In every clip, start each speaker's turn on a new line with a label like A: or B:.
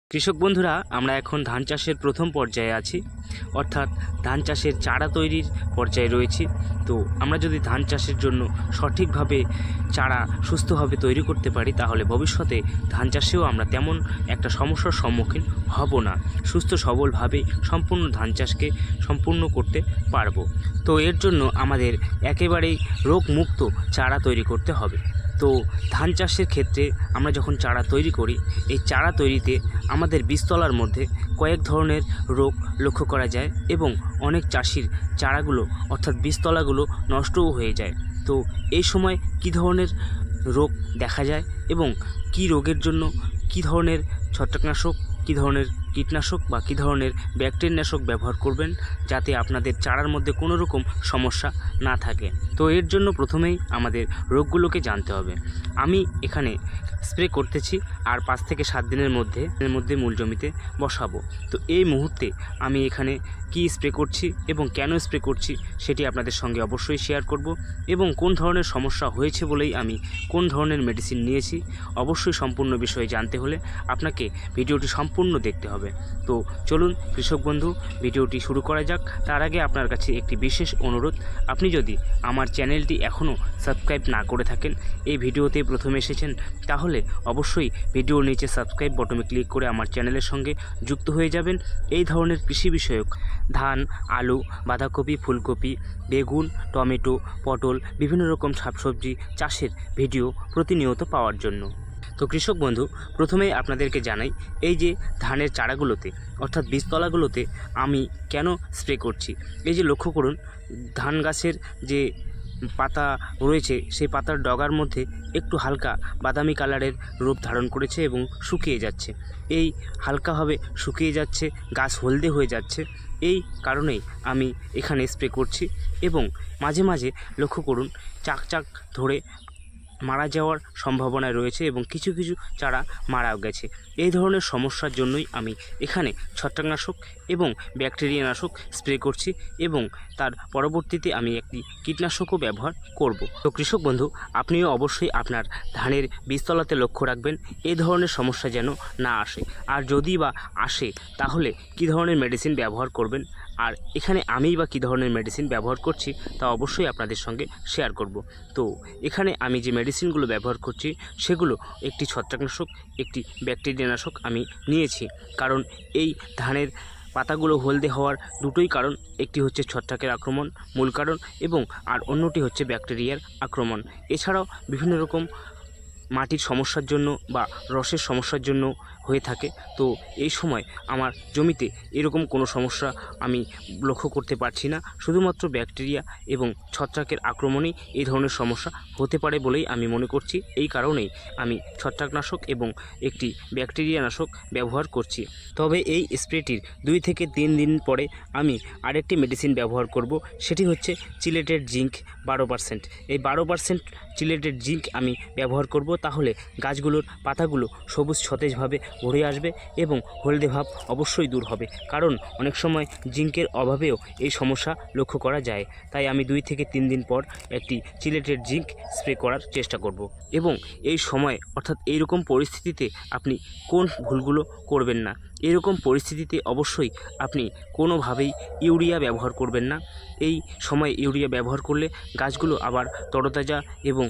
A: কৃষক বন্ধুরা, আমরা এখন ধান চাষের প্রথম পর্যায়ে আছি, অর্থাৎ ধান চাষের চারা তৈরির পর্যায়ে রয়েছি। তো আমরা যদি ধান চাষের জন্য সঠিকভাবে চারা সুস্থভাবে তৈরি করতে পারি, তাহলে ভবিষ্যতে ধান চাষেও আমরা তেমন একটা সমস্যার সম্মুখীন হব না, সুস্থ সবলভাবে সম্পূর্ণ ধান চাষকে সম্পূর্ণ করতে পারবো। তো এর জন্য আমাদের একেবারেই রোগমুক্ত চারা তৈরি করতে হবে। তো ধান চাষের ক্ষেত্রে আমরা যখন চারা তৈরি করি, এই চারা তৈরিতে আমাদের বীজতলার মধ্যে কয়েক ধরনের রোগ লক্ষ্য করা যায় এবং অনেক চাষির চারাগুলো অর্থাৎ বীজতলাগুলো নষ্টও হয়ে যায়। তো এই সময় কী ধরনের রোগ দেখা যায় এবং কী রোগের জন্য কী ধরনের ছত্রাকনাশক, কী ধরনের কীটনাশক বা কী ধরনের ব্যাকটেরিয়ানাশক ব্যবহার করবেন যাতে আপনাদের চারার মধ্যে কোনো রকম সমস্যা না থাকে। তো এর জন্য প্রথমেই আমাদের রোগগুলোকে জানতে হবে। আমি এখানে স্প্রে করতেছি আর 5 থেকে 7 দিনের মধ্যে মূল জমিতে বসাবো। তো এই মুহূর্তে আমি এখানে কি স্প্রে করছি এবং কেন স্প্রে করছি সেটি আপনাদের সঙ্গে অবশ্যই শেয়ার করব, এবং কোন ধরনের সমস্যা হয়েছে বলেই আমি কোন ধরনের মেডিসিন নিয়েছি অবশ্যই সম্পূর্ণ বিষয়ে জানতে হলে আপনাকে ভিডিওটি সম্পূর্ণ দেখতে হবে। তো চলুন কৃষক বন্ধু, ভিডিওটি শুরু করা যাক। তার আগে আপনার কাছে একটি বিশেষ অনুরোধ, আপনি যদি আমার চ্যানেলটি এখনও সাবস্ক্রাইব না করে থাকেন, এই ভিডিওতে প্রথমে এসেছেন, তাহলে অবশ্যই ভিডিওর নিচে সাবস্ক্রাইব বটনে ক্লিক করে আমার চ্যানেলের সঙ্গে যুক্ত হয়ে যাবেন। এই ধরনের কৃষি বিষয়ক ধান, আলু, বাঁধাকপি, ফুলকপি, বেগুন, টমেটো, পটল, বিভিন্ন রকম শাকসবজি চাষের ভিডিও প্রতিনিয়ত পাওয়ার জন্য। তো কৃষক বন্ধু, প্রথমেই আপনাদেরকে জানাই, এই যে ধানের চারাগুলোতে অর্থাৎ বীজতলাগুলোতে আমি কেন স্প্রে করছি। এই যে লক্ষ্য করুন, ধান গাছের যে পাতা রয়েছে সেই পাতার ডগার মধ্যে একটু হালকা বাদামি কালারের রূপ ধারণ করেছে এবং শুকিয়ে যাচ্ছে। এই হালকাভাবে শুকিয়ে যাচ্ছে, গাছ হলদে হয়ে যাচ্ছে, এই কারণেই আমি এখানে স্প্রে করছি। এবং মাঝে মাঝে লক্ষ্য করুন, চাক ধরে মারা যাওয়ার সম্ভাবনা রয়েছে এবং কিছু কিছু চারা মারাও গেছে। এই ধরনের সমস্যার জন্যই আমি এখানে ছত্রাকনাশক এবং ব্যাকটেরিয়ানাশক স্প্রে করছি, এবং তার পরবর্তীতে আমি একটি কীটনাশকও ব্যবহার করব। তো কৃষক বন্ধু, আপনিও অবশ্যই আপনার ধানের বীজতলাতে লক্ষ্য রাখবেন এই ধরনের সমস্যা যেন না আসে, আর যদি বা আসে তাহলে কী ধরনের মেডিসিন ব্যবহার করবেন, আর এখানে আমিই বা কী ধরনের মেডিসিন ব্যবহার করছি তা অবশ্যই আপনাদের সঙ্গে শেয়ার করব। তো এখানে আমি যে মেডিসিনগুলো ব্যবহার করছি সেগুলো একটি ছত্রাকনাশক, একটি ব্যাকটেরিয়ানাশক আমি নিয়েছি, কারণ এই ধানের পাতাগুলো হলদে হওয়ার দুটোই কারণ। একটি হচ্ছে ছত্রাকের আক্রমণ মূল কারণ, এবং আর অন্যটি হচ্ছে ব্যাকটেরিয়ার আক্রমণ। এছাড়াও বিভিন্ন রকম মাটির সমস্যার জন্য বা রসের সমস্যার জন্য হয়ে থাকে। তো এই সময় আমার জমিতে এরকম কোনো সমস্যা আমি লক্ষ্য করতে পারছি না, শুধুমাত্র ব্যাকটেরিয়া এবং ছত্রাকের আক্রমণেই এই ধরনের সমস্যা হতে পারে বলেই আমি মনে করছি। এই কারণেই আমি ছত্রাকনাশক এবং একটি ব্যাকটেরিয়ানাশক ব্যবহার করছি। তবে এই স্প্রেটির 2 থেকে 3 দিন পরে আমি আরেকটি মেডিসিন ব্যবহার করব, সেটি হচ্ছে চিলেটেড জিঙ্ক 12%। এই 12% চিলেটেড জিঙ্ক আমি ব্যবহার করব, তাহলে গাছগুলোর পাতাগুলো সবুজ সতেজভাবে ভরে আসবে এবং হলদে ভাব অবশ্যই দূর হবে, কারণ অনেক সময় জিঙ্কের অভাবেও এই সমস্যা লক্ষ্য করা যায়। তাই আমি 2 থেকে 3 দিন পর একটি চিলেটেড জিঙ্ক স্প্রে করার চেষ্টা করব। এবং এই সময় অর্থাৎ এইরকম পরিস্থিতিতে আপনি কোন ভুলগুলো করবেন না। এরকম পরিস্থিতিতে অবশ্যই আপনি কোনোভাবেই ইউরিয়া ব্যবহার করবেন না। এই সময় ইউরিয়া ব্যবহার করলে গাছগুলো আবার তরতাজা এবং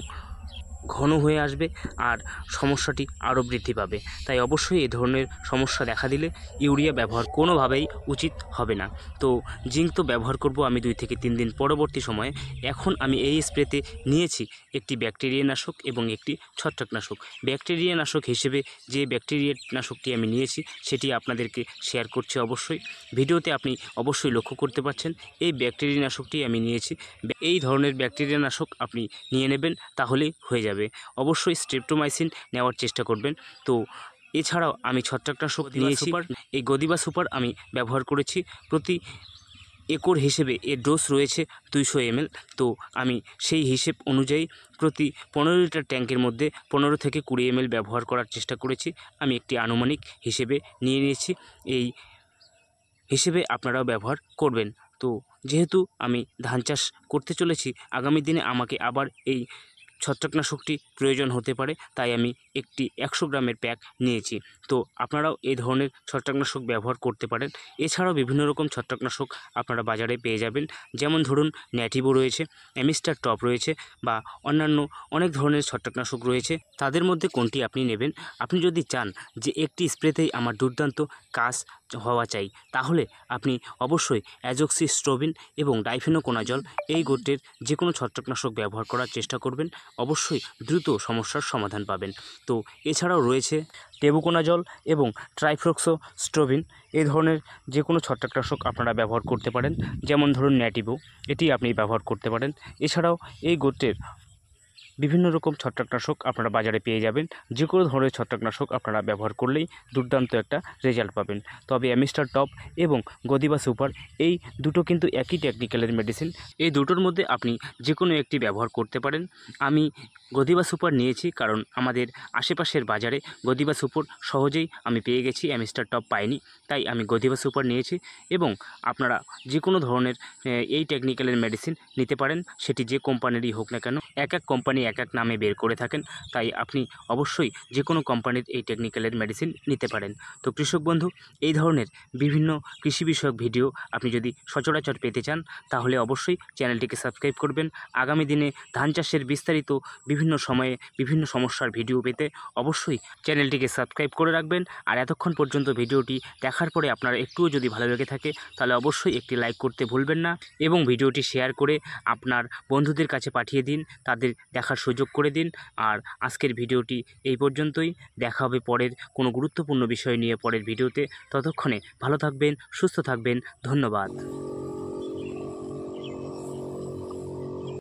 A: ঘন হয়ে আসবে আর সমস্যাটি আরও বৃদ্ধি পাবে। তাই অবশ্যই এ ধরনের সমস্যা দেখা দিলে ইউরিয়া ব্যবহার কোনোভাবেই উচিত হবে না। তো জিঙ্ক তো ব্যবহার করব আমি 2 থেকে 3 দিন পরবর্তী সময়ে। এখন আমি এই স্প্রেতে নিয়েছি একটি ব্যাকটেরিয়ানাশক এবং একটি ছত্রাকনাশক। ব্যাকটেরিয়ানাশক হিসেবে যে ব্যাকটেরিয়ানাশকটি আমি নিয়েছি সেটি আপনাদেরকে শেয়ার করছি অবশ্যই। ভিডিওতে আপনি অবশ্যই লক্ষ্য করতে পারছেন এই ব্যাকটেরিয়ানাশকটি আমি নিয়েছি। এই ধরনের ব্যাকটেরিয়ানাশক আপনি নিয়ে নেবেন, তাহলেই হয়ে যাবে। অবশ্যই স্ট্রেপ্টোমাইসিন নেওয়ার চেষ্টা করবেন। তো এছাড়াও আমি ছত্রাকনাশক নিয়েছি, এই গদিবা সুপার আমি ব্যবহার করেছি। প্রতি একর হিসেবে এর ডোজ রয়েছে 200 ml। তো আমি সেই হিসেব অনুযায়ী প্রতি 15 লিটার ট্যাঙ্কের মধ্যে 15 থেকে 20 ml ব্যবহার করার চেষ্টা করেছি। আমি একটি আনুমানিক হিসেবে নিয়ে নিয়েছি, এই হিসেবে আপনারাও ব্যবহার করবেন। তো যেহেতু আমি ধান চাষ করতে চলেছি, আগামী দিনে আমাকে আবার এই ছত্রাকনাশকটি প্রয়োজন হতে পারে, তাই আমি একটি 100 গ্রামের প্যাক নিয়েছি। তো আপনারাও এই ধরনের ছত্রাকনাশক ব্যবহার করতে পারেন। এছাড়াও বিভিন্ন রকম ছত্রাকনাশক আপনারা বাজারে পেয়ে যাবেন, যেমন ধরুন ন্যাটিভো রয়েছে, অ্যামিস্টার টপ রয়েছে বা অন্যান্য অনেক ধরনের ছত্রাকনাশক রয়েছে। তাদের মধ্যে কোনটি আপনি নেবেন? আপনি যদি চান যে একটি স্প্রেতেই আমার দুর্দান্ত কাজ হওয়া চাই, তাহলে আপনি অবশ্যই অ্যাজোক্সিস্ট্রোবিন এবং ডাইফেনোকোনাজল এই গোত্রের যে কোনো ছত্রাকনাশক ব্যবহার করার চেষ্টা করবেন। অবশ্যই দ্রুত সমস্যার সমাধান পাবেন। তো এছাড়াও রয়েছে টেবুকোনাজল এবং ট্রাইফ্লক্সোস্ট্রোবিন, এই ধরনের যে কোনো ছত্রাকনাশক আপনারা ব্যবহার করতে পারেন, যেমন ধরুন ন্যাটিভো, এটি আপনি ব্যবহার করতে পারেন। এছাড়াও এই গোত্রের বিভিন্ন রকম ছত্রাকনাশক আপনারা বাজারে পেয়ে যাবেন। যে কোনো ধরনের ছত্রাকনাশক আপনারা ব্যবহার করলেই দুর্দান্ত একটা রেজাল্ট পাবেন। তবে অ্যামিস্টার টপ এবং গদিবা সুপার এই দুটো কিন্তু একই টেকনিক্যালের মেডিসিন। এই দুটোর মধ্যে আপনি যে কোনো একটি ব্যবহার করতে পারেন। আমি গদিবা সুপার নিয়েছি কারণ আমাদের আশেপাশের বাজারে গদিবা সুপার সহজেই আমি পেয়ে গেছি, অ্যামিস্টার টপ পাইনি, তাই আমি গদিবা সুপার নিয়েছি। এবং আপনারা যে কোনো ধরনের এই টেকনিক্যালের মেডিসিন নিতে পারেন, সেটি যে কোম্পানিরই হোক না কেন। এক এক কোম্পানি এক এক নামে বের করে থাকেন, তাই আপনি অবশ্যই যে কোনো কোম্পানির এই টেকনিক্যালের মেডিসিন নিতে পারেন। তো কৃষক বন্ধু, এই ধরনের বিভিন্ন কৃষি বিষয়ক ভিডিও আপনি যদি সচরাচর পেতে চান, তাহলে অবশ্যই চ্যানেলটিকে সাবস্ক্রাইব করবেন। আগামী দিনে ধান চাষের বিস্তারিত বিভিন্ন সময়ে বিভিন্ন সমস্যার ভিডিও পেতে অবশ্যই চ্যানেলটিকে সাবস্ক্রাইব করে রাখবেন। আর এতক্ষণ পর্যন্ত ভিডিওটি দেখার পরে আপনার একটুও যদি ভালো লেগে থাকে, তাহলে অবশ্যই একটি লাইক করতে ভুলবেন না এবং ভিডিওটি শেয়ার করে আপনার বন্ধুদের কাছে পাঠিয়ে দিন, তাদের দেখার সুযোগ করে দিন। আর আজকের ভিডিওটি এই পর্যন্তই। দেখা হবে পরের কোনো গুরুত্বপূর্ণ বিষয় নিয়ে পরের ভিডিওতে। ততক্ষণে ভালো থাকবেন, সুস্থ থাকবেন। ধন্যবাদ।